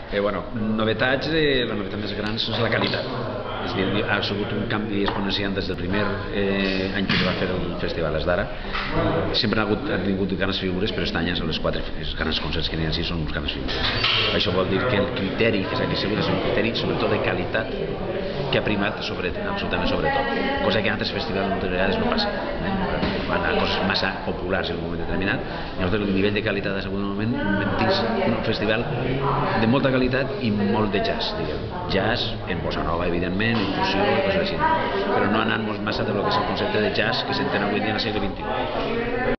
Novetats, la novetat més gran és la qualitat. És a dir, ha sigut un canvi exponencial des del primer any que es va fer el festival és d'ara. Sempre han tingut grans figures, però aquest any són les 4 grans concerts que n'hi ha així, són uns grans figures. Això vol dir que el criteri que s'ha sigut és un criteri sobretot de qualitat que ha primat absolutament sobre tot, cosa que en altres festivals moltes vegades no passa. Van a coses massa populars en un moment determinat, i nosaltres el nivell de qualitat ha sigut un moment un festival de molta qualitat i molt de jazz, diguem. Jazz, en bossa nova, evidentment, en fusió i coses així, però no anant massa de lo que és el concepte de jazz que s'entén avui dia en el segle XXI.